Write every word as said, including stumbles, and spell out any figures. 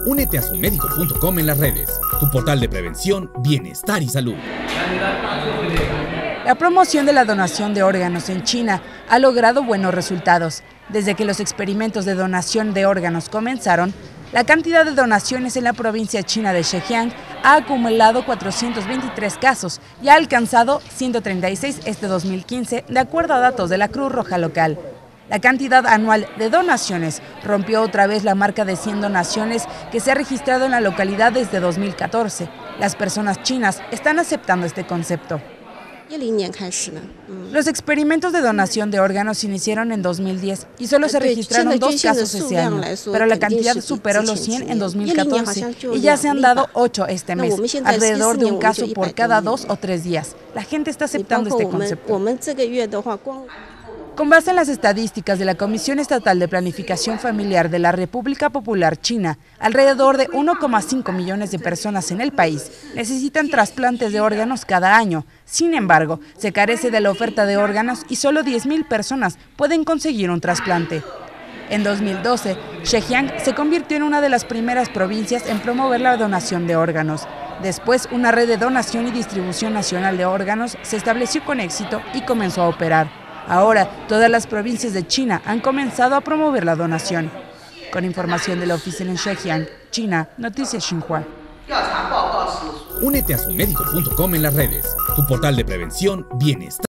Únete a sumedico punto com en las redes, tu portal de prevención, bienestar y salud. La promoción de la donación de órganos en China ha logrado buenos resultados. Desde que los experimentos de donación de órganos comenzaron, la cantidad de donaciones en la provincia china de Zhejiang ha acumulado cuatrocientos veintitrés casos y ha alcanzado ciento treinta y seis este dos mil quince, de acuerdo a datos de la Cruz Roja local. La cantidad anual de donaciones rompió otra vez la marca de cien donaciones que se ha registrado en la localidad desde dos mil catorce. Las personas chinas están aceptando este concepto. Los experimentos de donación de órganos se iniciaron en dos mil diez y solo se registraron dos casos ese año, pero la cantidad superó los cien en dos mil catorce y ya se han dado ocho este mes, alrededor de un caso por cada dos o tres días. La gente está aceptando este concepto. Con base en las estadísticas de la Comisión Estatal de Planificación Familiar de la República Popular China, alrededor de uno coma cinco millones de personas en el país necesitan trasplantes de órganos cada año. Sin embargo, se carece de la oferta de órganos y solo diez mil personas pueden conseguir un trasplante. En dos mil doce, Zhejiang se convirtió en una de las primeras provincias en promover la donación de órganos. Después, una red de donación y distribución nacional de órganos se estableció con éxito y comenzó a operar. Ahora, todas las provincias de China han comenzado a promover la donación. Con información de la oficina en Zhejiang, China, Noticias Xinhua. Únete a sumedico punto com en las redes, tu portal de prevención, bienestar.